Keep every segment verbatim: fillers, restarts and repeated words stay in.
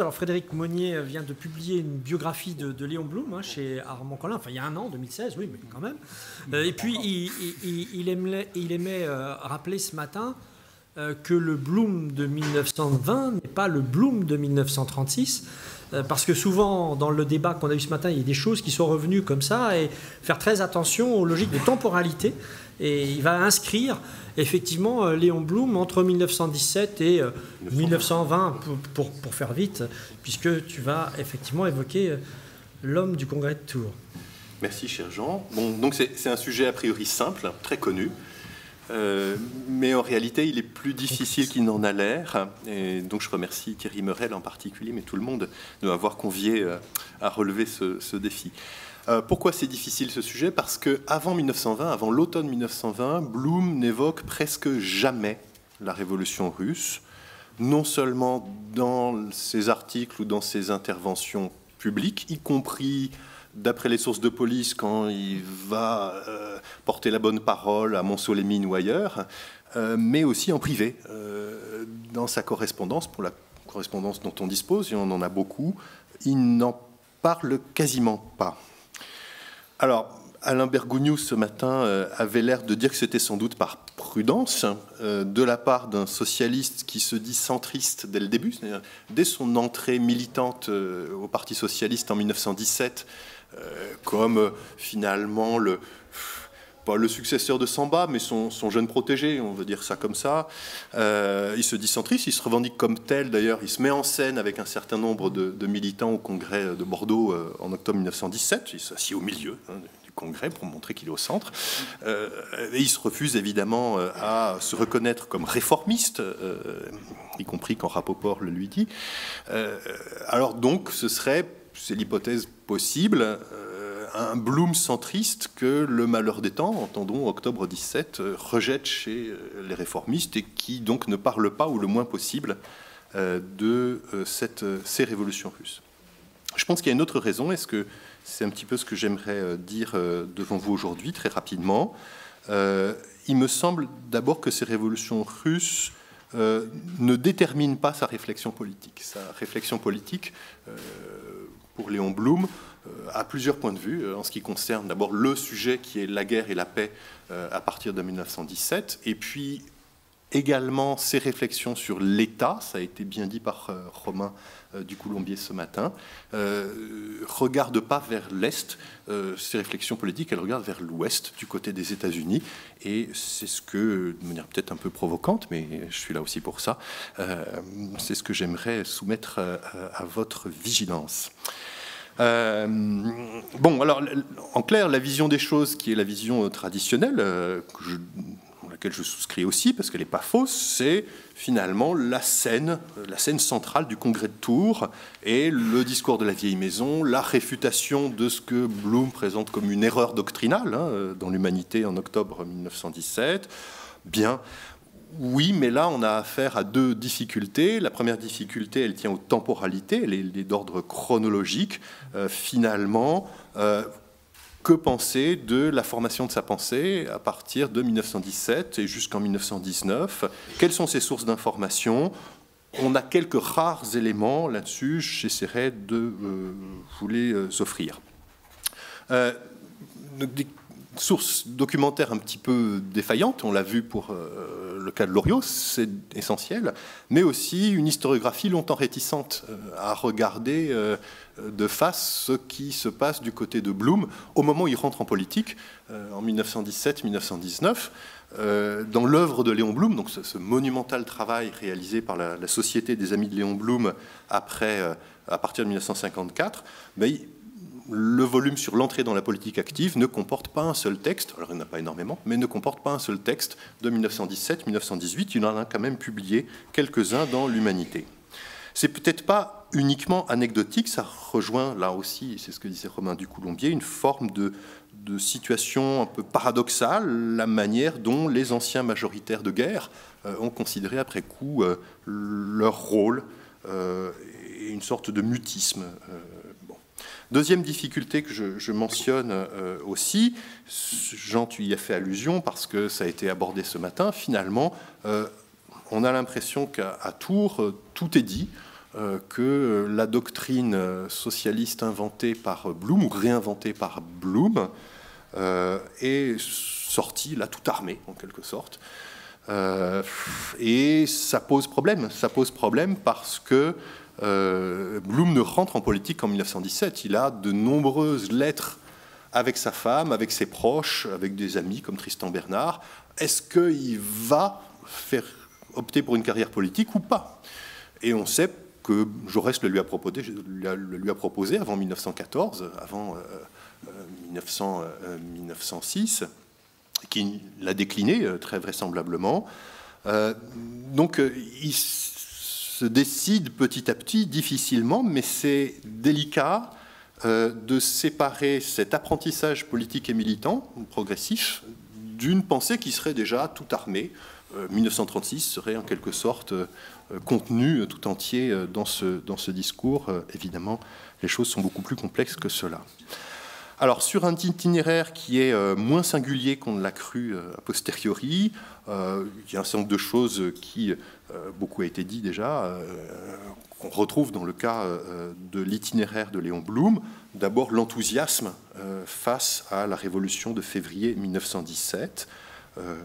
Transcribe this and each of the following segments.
Alors Frédéric Monnier vient de publier une biographie de, de Léon Blum hein, chez Armand Collin, enfin il y a un an, deux mille seize, oui, mais quand même. Euh, et puis il, il, il aimait, il aimait euh, rappeler ce matin euh, que le Blum de mille neuf cent vingt n'est pas le Blum de mille neuf cent trente-six, euh, parce que souvent dans le débat qu'on a eu ce matin, il y a des choses qui sont revenues comme ça, et faire très attention aux logiques de temporalité. Et il va inscrire effectivement Léon Blum entre mille neuf cent dix-sept et mille neuf cent vingt, pour, pour, pour faire vite, puisque tu vas effectivement évoquer l'homme du congrès de Tours. Merci, cher Jean. Bon, donc c'est un sujet a priori simple, très connu, euh, mais en réalité il est plus difficile qu'il n'en a l'air. Et donc je remercie Thierry Meurel en particulier, mais tout le monde, de m'avoir convié à relever ce, ce défi. Euh, pourquoi c'est difficile ce sujet? Parce qu'avant mille neuf cent vingt, avant l'automne mille neuf cent vingt, Blum n'évoque presque jamais la révolution russe, non seulement dans ses articles ou dans ses interventions publiques, y compris d'après les sources de police quand il va euh, porter la bonne parole à Montceau-les-Mines ou ailleurs, euh, mais aussi en privé, euh, dans sa correspondance, pour la correspondance dont on dispose, et on en a beaucoup, il n'en parle quasiment pas. Alors, Alain Bergogneau, ce matin, euh, avait l'air de dire que c'était sans doute par prudence euh, de la part d'un socialiste qui se dit centriste dès le début, c'est-à-dire dès son entrée militante euh, au Parti socialiste en mille neuf cent dix-sept, euh, comme euh, finalement le... pas le successeur de Samba, mais son, son jeune protégé, on veut dire ça comme ça. Euh, il se dit centriste, il se revendique comme tel. D'ailleurs, il se met en scène avec un certain nombre de, de militants au congrès de Bordeaux euh, en octobre mille neuf cent dix-sept. Il s'assied au milieu hein, du congrès pour montrer qu'il est au centre. Euh, et il se refuse évidemment euh, à se reconnaître comme réformiste, euh, y compris quand Rapoport le lui dit. Euh, alors donc, ce serait, c'est l'hypothèse possible, euh, un Blum centriste que le malheur des temps, entendons octobre dix-sept, rejette chez les réformistes et qui donc ne parle pas, ou le moins possible, de cette, ces révolutions russes. Je pense qu'il y a une autre raison, et que c'est un petit peu ce que j'aimerais dire devant vous aujourd'hui, très rapidement. Il me semble d'abord que ces révolutions russes ne déterminent pas sa réflexion politique. Sa réflexion politique, pour Léon Blum, à plusieurs points de vue, en ce qui concerne d'abord le sujet qui est la guerre et la paix à partir de mille neuf cent dix-sept, et puis également ses réflexions sur l'État, ça a été bien dit par Romain Ducoulombier ce matin, euh, regarde pas vers l'Est, euh, ses réflexions politiques, elles regardent vers l'Ouest, du côté des États-Unis, et c'est ce que, de manière peut-être un peu provocante, mais je suis là aussi pour ça, euh, c'est ce que j'aimerais soumettre à, à votre vigilance. Euh, bon, alors, en clair, la vision des choses, qui est la vision traditionnelle, euh, que je, à laquelle je souscris aussi, parce qu'elle n'est pas fausse, c'est finalement la scène, la scène centrale du congrès de Tours, et le discours de la vieille maison, la réfutation de ce que Blum présente comme une erreur doctrinale hein, dans l'Humanité en octobre mille neuf cent dix-sept. Bien. Oui, mais là, on a affaire à deux difficultés. La première difficulté, elle tient aux temporalités, elle est d'ordre chronologique. Euh, finalement, euh, que penser de la formation de sa pensée à partir de mille neuf cent dix-sept et jusqu'en mille neuf cent dix-neuf? Quelles sont ses sources d'information? On a quelques rares éléments là-dessus. J'essaierai de euh, vous les euh, offrir. Euh, des sources documentaires un petit peu défaillantes, on l'a vu pour euh, le cas de Loriot, c'est essentiel, mais aussi une historiographie longtemps réticente euh, à regarder euh, de face ce qui se passe du côté de Blum au moment où il rentre en politique, euh, en mille neuf cent dix-sept mille neuf cent dix-neuf, euh, dans l'œuvre de Léon Blum, donc ce, ce monumental travail réalisé par la, la Société des Amis de Léon Blum après, euh, à partir de mille neuf cent cinquante-quatre, ben, il, le volume sur l'entrée dans la politique active ne comporte pas un seul texte, alors il n'y en a pas énormément, mais ne comporte pas un seul texte de mille neuf cent dix-sept mille neuf cent dix-huit, il en a quand même publié quelques-uns dans l'Humanité. C'est peut-être pas uniquement anecdotique, ça rejoint là aussi, c'est ce que disait Romain Ducoulombier, une forme de, de situation un peu paradoxale, la manière dont les anciens majoritaires de guerre euh, ont considéré après coup euh, leur rôle euh, et une sorte de mutisme. Euh, Deuxième difficulté que je, je mentionne euh, aussi, Jean, tu y as fait allusion parce que ça a été abordé ce matin, finalement, euh, on a l'impression qu'à Tours, tout est dit. euh, que la doctrine socialiste inventée par Blum, ou réinventée par Blum, euh, est sortie là tout armée, en quelque sorte. Euh, et ça pose problème. Ça pose problème parce que euh, Blum ne rentre en politique qu'en mille neuf cent dix-sept. Il a de nombreuses lettres avec sa femme, avec ses proches, avec des amis comme Tristan Bernard. Est-ce qu'il va faire opter pour une carrière politique ou pas? Et on sait que Jaurès le lui a proposé, le lui a proposé avant mille neuf cent quatorze, avant euh, mille neuf cents, euh, mille neuf cent six, qui l'a décliné euh, très vraisemblablement. Euh, donc euh, il se décide petit à petit, difficilement, mais c'est délicat euh, de séparer cet apprentissage politique et militant, progressif, d'une pensée qui serait déjà tout armée. Euh, mille neuf cent trente-six serait en quelque sorte euh, contenu tout entier euh, dans ce, dans ce discours. Euh, évidemment, les choses sont beaucoup plus complexes que cela. Alors, sur un itinéraire qui est euh, moins singulier qu'on ne l'a cru euh, a posteriori, euh, il y a un certain nombre de choses qui, euh, beaucoup a été dit déjà, euh, qu'on retrouve dans le cas euh, de l'itinéraire de Léon Blum. D'abord, l'enthousiasme euh, face à la révolution de février mille neuf cent dix-sept. Euh,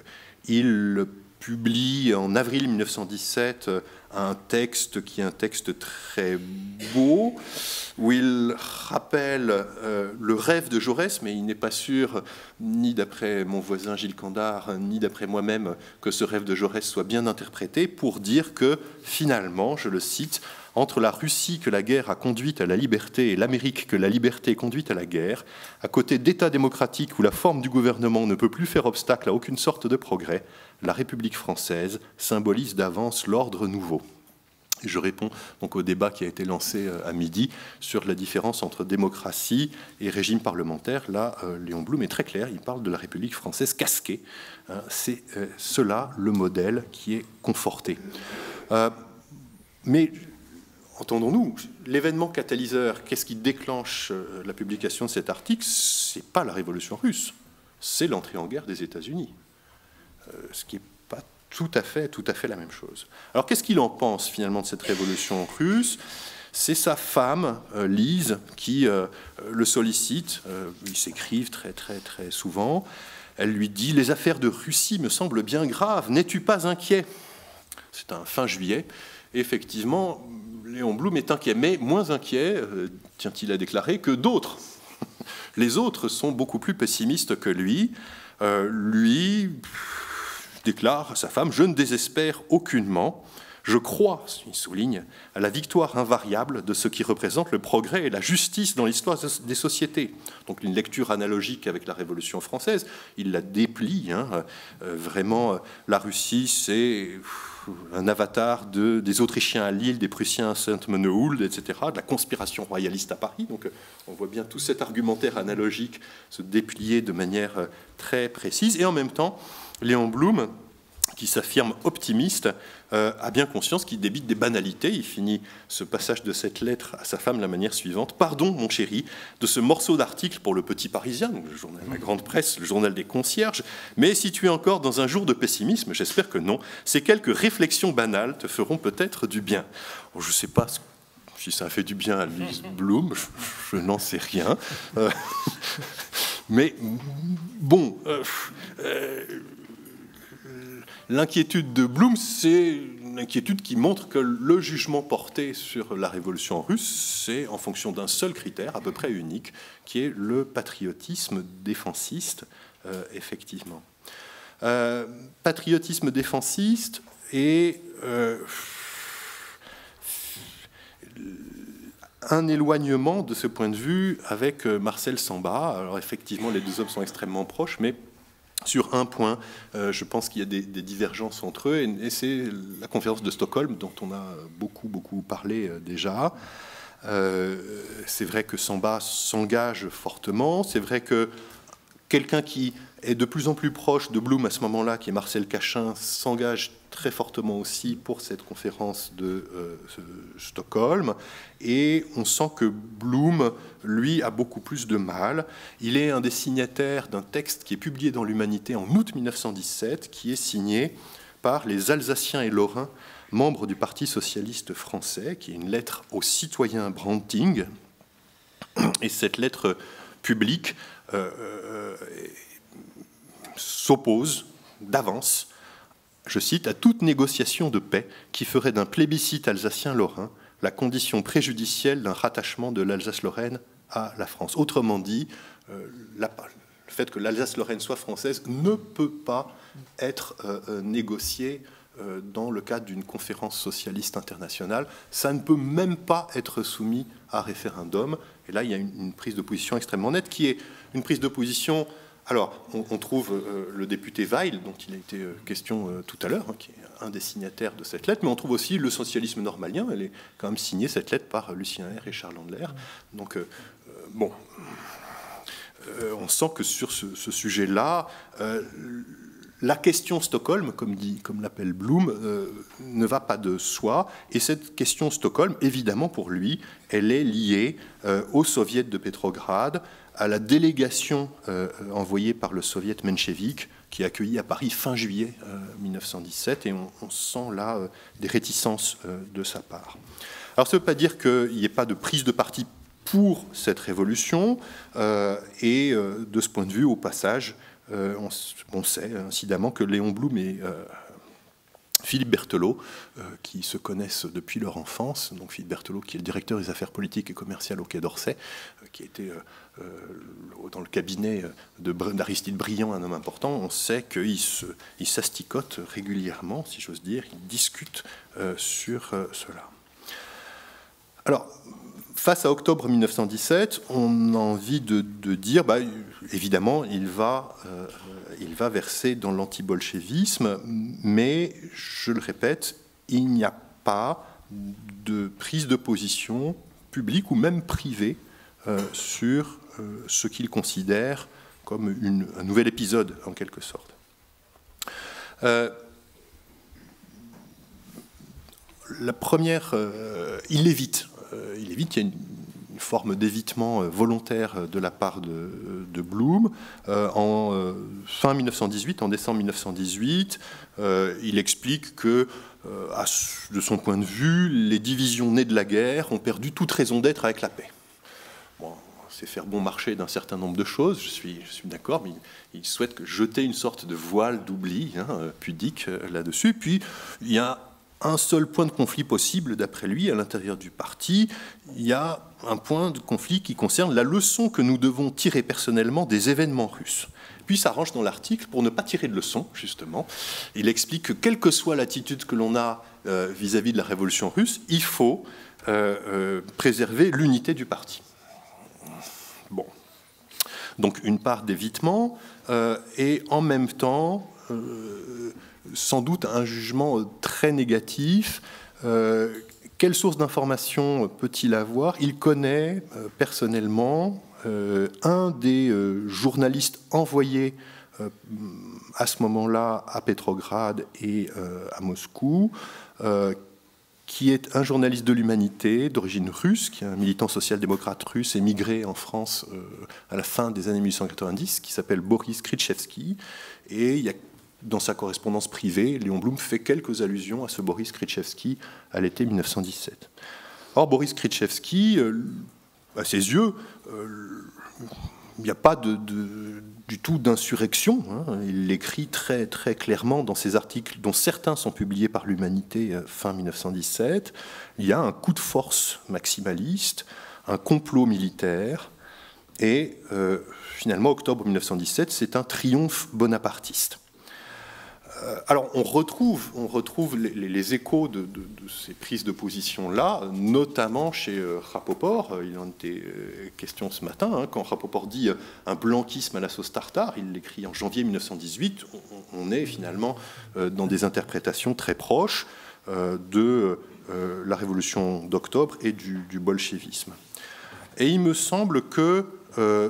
il publie en avril mille neuf cent dix-sept un texte qui est un texte très beau, où il rappelle euh, le rêve de Jaurès, mais il n'est pas sûr, ni d'après mon voisin Gilles Candard, ni d'après moi-même, que ce rêve de Jaurès soit bien interprété, pour dire que finalement, je le cite, « Entre la Russie que la guerre a conduite à la liberté et l'Amérique que la liberté conduit à la guerre, à côté d'États démocratiques où la forme du gouvernement ne peut plus faire obstacle à aucune sorte de progrès, la République française symbolise d'avance l'ordre nouveau. » Et je réponds donc au débat qui a été lancé à midi sur la différence entre démocratie et régime parlementaire. Là, euh, Léon Blum est très clair, il parle de la République française casquée. Hein, c'est euh, cela le modèle qui est conforté. Euh, mais entendons-nous, l'événement catalyseur, qu'est-ce qui déclenche euh, la publication de cet article? Ce n'est pas la révolution russe, c'est l'entrée en guerre des États-Unis. Euh, ce qui est pas tout à fait, tout à fait la même chose. Alors, qu'est-ce qu'il en pense, finalement, de cette révolution russe? C'est sa femme, euh, Lise, qui euh, le sollicite. Euh, ils s'écrivent très, très, très souvent. Elle lui dit « Les affaires de Russie me semblent bien graves. N'es-tu pas inquiet ?» C'est un fin juillet. Et effectivement, Léon Blum est inquiet, mais moins inquiet, euh, tient-il à déclarer, que d'autres. Les autres sont beaucoup plus pessimistes que lui. Euh, lui déclare à sa femme « Je ne désespère aucunement. Je crois, il souligne, à la victoire invariable de ce qui représente le progrès et la justice dans l'histoire des sociétés. » Donc une lecture analogique avec la Révolution française. Il la déplie. Hein. Euh, vraiment, la Russie, c'est un avatar de, des Autrichiens à Lille, des Prussiens à Saint-Menehould, et cetera, de la conspiration royaliste à Paris. Donc on voit bien tout cet argumentaire analogique se déplier de manière très précise. Et en même temps, Léon Blum, qui s'affirme optimiste, euh, a bien conscience qu'il débite des banalités. Il finit ce passage de cette lettre à sa femme de la manière suivante. « Pardon, mon chéri, de ce morceau d'article pour le Petit Parisien, donc le journal de la grande presse, le journal des concierges, mais si tu es encore dans un jour de pessimisme, j'espère que non, ces quelques réflexions banales te feront peut-être du bien. » Je ne sais pas si ça a fait du bien à Lise Blum, je, je n'en sais rien. Euh, mais bon... Euh, euh, L'inquiétude de Blum, c'est une inquiétude qui montre que le jugement porté sur la révolution russe, c'est en fonction d'un seul critère, à peu près unique, qui est le patriotisme défensiste, euh, effectivement. Euh, patriotisme défensiste et euh, un éloignement de ce point de vue avec Marcel Sembat. Alors effectivement, les deux hommes sont extrêmement proches, mais sur un point, euh, je pense qu'il y a des, des divergences entre eux, et, et c'est la conférence de Stockholm, dont on a beaucoup, beaucoup parlé euh, déjà. Euh, c'est vrai que Sembat s'engage fortement, c'est vrai que quelqu'un qui est de plus en plus proche de Blum à ce moment-là, qui est Marcel Cachin, s'engage très fortement aussi pour cette conférence de euh, Stockholm. Et on sent que Blum, lui, a beaucoup plus de mal. Il est un des signataires d'un texte qui est publié dans l'Humanité en août mille neuf cent dix-sept, qui est signé par les Alsaciens et Lorrains membre du Parti socialiste français, qui est une lettre au citoyen Branting. Et cette lettre publique euh, euh, s'oppose d'avance, je cite, à toute négociation de paix qui ferait d'un plébiscite alsacien-lorrain la condition préjudicielle d'un rattachement de l'Alsace-Lorraine à la France. Autrement dit, euh, la, le fait que l'Alsace-Lorraine soit française ne peut pas être euh, négocié euh, dans le cadre d'une conférence socialiste internationale. Ça ne peut même pas être soumis à référendum. Et là, il y a une, une prise de position extrêmement nette, qui est une prise de position... Alors, on, on trouve euh, le député Weil, dont il a été euh, question euh, tout à l'heure, hein, qui est un des signataires de cette lettre, mais on trouve aussi le socialisme normalien. Elle est quand même signée, cette lettre, par Lucien Hère et Charles Andler. Donc, euh, euh, bon, euh, on sent que sur ce, ce sujet-là, euh, la question Stockholm, comme, dit, comme l'appelle Blum, euh, ne va pas de soi. Et cette question Stockholm, évidemment, pour lui, elle est liée euh, au soviet de Pétrograd, à la délégation euh, envoyée par le soviet menchevique, qui a accueilli à Paris fin juillet euh, mille neuf cent dix-sept, et on, on sent là euh, des réticences euh, de sa part. Alors ça ne veut pas dire qu'il n'y ait pas de prise de parti pour cette révolution, euh, et euh, de ce point de vue, au passage, euh, on, on sait incidemment que Léon Blum et euh, Philippe Berthelot, euh, qui se connaissent depuis leur enfance, donc Philippe Berthelot qui est le directeur des affaires politiques et commerciales au Quai d'Orsay, euh, qui était euh, euh, dans le cabinet d'Aristide Briand, un homme important, on sait qu'ils se, ils s'asticotent régulièrement, si j'ose dire, ils discutent euh, sur euh, cela. Alors, face à octobre mille neuf cent dix-sept, on a envie de, de dire, bah, évidemment, il va, euh, il va verser dans l'antibolchevisme, mais, je le répète, il n'y a pas de prise de position publique ou même privée euh, sur euh, ce qu'il considère comme une, un nouvel épisode, en quelque sorte. Euh, la première, euh, il évite. Il évite, il y a une, une forme d'évitement volontaire de la part de, de Blum. Euh, en euh, fin mille neuf cent dix-huit, en décembre mille neuf cent dix-huit, euh, il explique que, euh, à, de son point de vue, les divisions nées de la guerre ont perdu toute raison d'être avec la paix. Bon, c'est faire bon marché d'un certain nombre de choses, je suis, je suis d'accord, mais il, il souhaite que jeter une sorte de voile d'oubli hein, pudique là-dessus. Puis, il y a un seul point de conflit possible, d'après lui, à l'intérieur du parti. Il y a un point de conflit qui concerne la leçon que nous devons tirer personnellement des événements russes. Puis il s'arrange dans l'article pour ne pas tirer de leçon, justement. Il explique que quelle que soit l'attitude que l'on a euh, vis-à-vis de la révolution russe, il faut euh, euh, préserver l'unité du parti. Bon. Donc une part d'évitement, euh, et en même temps... Euh, sans doute un jugement très négatif. Euh, quelle source d'information peut-il avoir? Il connaît euh, personnellement euh, un des euh, journalistes envoyés euh, à ce moment-là à Pétrograd et euh, à Moscou, euh, qui est un journaliste de l'Humanité d'origine russe, qui est un militant social-démocrate russe émigré en France euh, à la fin des années mille huit cent quatre-vingt-dix, qui s'appelle Boris Krzyzewski. Et il y a dans sa correspondance privée, Léon Blum fait quelques allusions à ce Boris Krzyzewski à l'été mille neuf cent dix-sept. Or, Boris Krzyzewski, euh, à ses yeux, euh, il n'y a pas de, de, du tout d'insurrection. Hein. Il l'écrit très, très clairement dans ses articles, dont certains sont publiés par l'Humanité fin mille neuf cent dix-sept. Il y a un coup de force maximaliste, un complot militaire, et euh, finalement, octobre mille neuf cent dix-sept, c'est un triomphe bonapartiste. Alors, on retrouve, on retrouve les, les échos de, de, de ces prises de position-là, notamment chez euh, Rapoport. Il en était euh, question ce matin, hein, quand Rapoport dit euh, un blanquisme à la sauce tartare, il l'écrit en janvier mille neuf cent dix-huit, on, on est finalement euh, dans des interprétations très proches euh, de euh, la révolution d'octobre et du, du bolchevisme. Et il me semble que euh,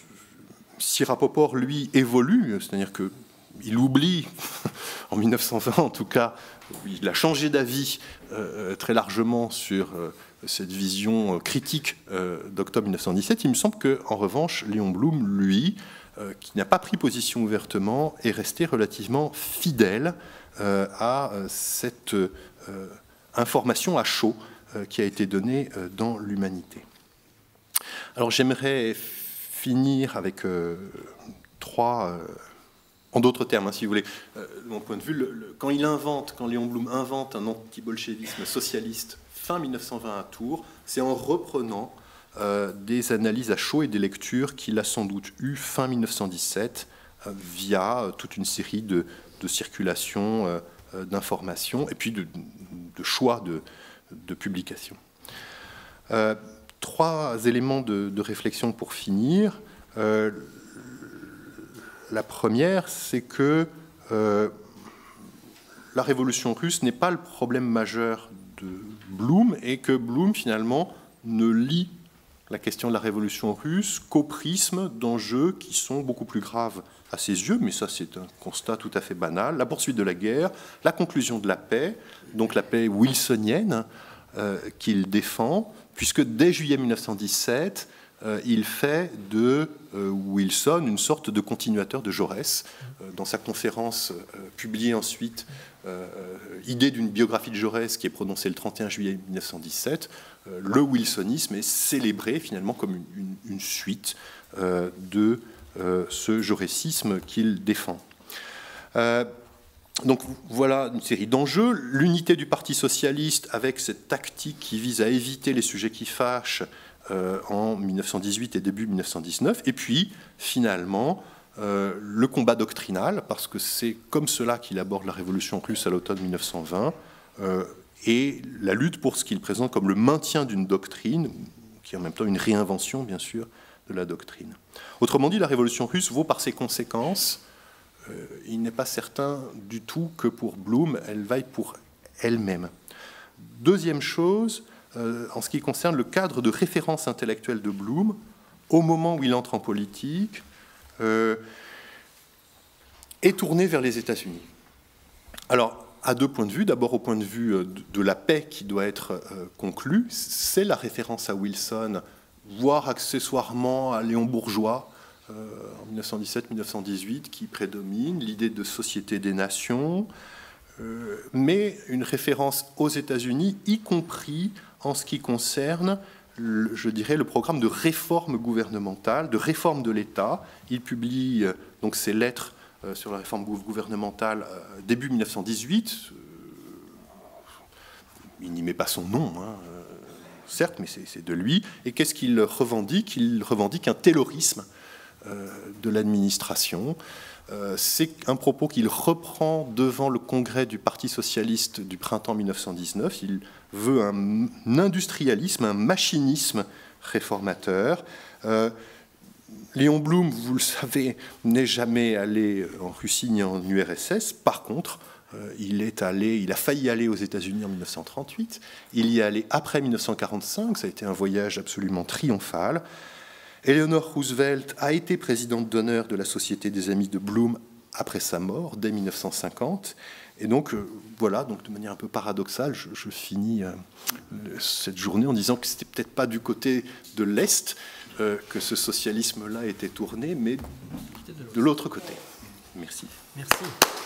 si Rapoport, lui, évolue, c'est-à-dire que il oublie, en mille neuf cent vingt en tout cas, il a changé d'avis euh, très largement sur euh, cette vision critique euh, d'octobre mille neuf cent dix-sept. Il me semble qu'en revanche, Léon Blum, lui, euh, qui n'a pas pris position ouvertement, est resté relativement fidèle euh, à euh, cette euh, information à chaud euh, qui a été donnée euh, dans l'Humanité. Alors j'aimerais finir avec euh, trois... Euh, En d'autres termes, hein, si vous voulez, euh, de mon point de vue, le, le, quand il invente, quand Léon Blum invente un anti-bolchevisme socialiste fin mille neuf cent vingt à Tours, c'est en reprenant euh, des analyses à chaud et des lectures qu'il a sans doute eues fin mille neuf cent dix-sept euh, via euh, toute une série de, de circulations euh, euh, d'informations et puis de, de choix de, de publications. Euh, trois éléments de, de réflexion pour finir. Euh, La première, c'est que euh, la révolution russe n'est pas le problème majeur de Blum et que Blum, finalement, ne lit la question de la révolution russe qu'au prisme d'enjeux qui sont beaucoup plus graves à ses yeux, mais ça, c'est un constat tout à fait banal. La poursuite de la guerre, la conclusion de la paix, donc la paix wilsonienne euh, qu'il défend, puisque dès juillet mille neuf cent dix-sept, Euh, il fait de euh, Wilson une sorte de continuateur de Jaurès. Euh, dans sa conférence euh, publiée ensuite, euh, Idée d'une biographie de Jaurès, qui est prononcée le trente et un juillet mille neuf cent dix-sept, euh, le wilsonisme est célébré finalement comme une, une, une suite euh, de euh, ce jaurécisme qu'il défend. Euh, Donc voilà une série d'enjeux. L'unité du Parti socialiste avec cette tactique qui vise à éviter les sujets qui fâchent euh, en mille neuf cent dix-huit et début mille neuf cent dix-neuf. Et puis finalement euh, le combat doctrinal, parce que c'est comme cela qu'il aborde la révolution russe à l'automne mille neuf cent vingt, euh, et la lutte pour ce qu'il présente comme le maintien d'une doctrine, qui est en même temps une réinvention bien sûr de la doctrine. Autrement dit, la révolution russe vaut par ses conséquences. Euh, il n'est pas certain du tout que pour Blum, elle vaille pour elle-même. Deuxième chose, euh, en ce qui concerne le cadre de référence intellectuelle de Blum, au moment où il entre en politique, euh, est tourné vers les États-Unis. Alors, à deux points de vue. D'abord, au point de vue de, de la paix qui doit être euh, conclue, c'est la référence à Wilson, voire accessoirement à Léon Bourgeois, Euh, en mille neuf cent dix-sept mille neuf cent dix-huit, qui prédomine, l'idée de société des nations, euh, mais une référence aux États-Unis, y compris en ce qui concerne, le, je dirais, le programme de réforme gouvernementale, de réforme de l'État. Il publie euh, donc ses lettres euh, sur la réforme gouvernementale euh, début mille neuf cent dix-huit. Euh, il n'y met pas son nom, hein, euh, certes, mais c'est de lui. Et qu'est-ce qu'il revendique? Il revendique un taylorisme de l'administration. Euh, c'est un propos qu'il reprend devant le congrès du Parti socialiste du printemps mille neuf cent dix-neuf. Il veut un, un industrialisme, un machinisme réformateur. Euh, Léon Blum, vous le savez, n'est jamais allé en Russie ni en U R S S. Par contre, euh, il est allé, il a failli aller aux États-Unis en mille neuf cent trente-huit. Il y est allé après mille neuf cent quarante-cinq. Ça a été un voyage absolument triomphal. Eleanor Roosevelt a été présidente d'honneur de la Société des Amis de Blum après sa mort, dès mille neuf cent cinquante. Et donc, euh, voilà, donc de manière un peu paradoxale, je, je finis euh, cette journée en disant que c'était peut-être pas du côté de l'Est euh, que ce socialisme-là était tourné, mais de l'autre côté. Merci. Merci.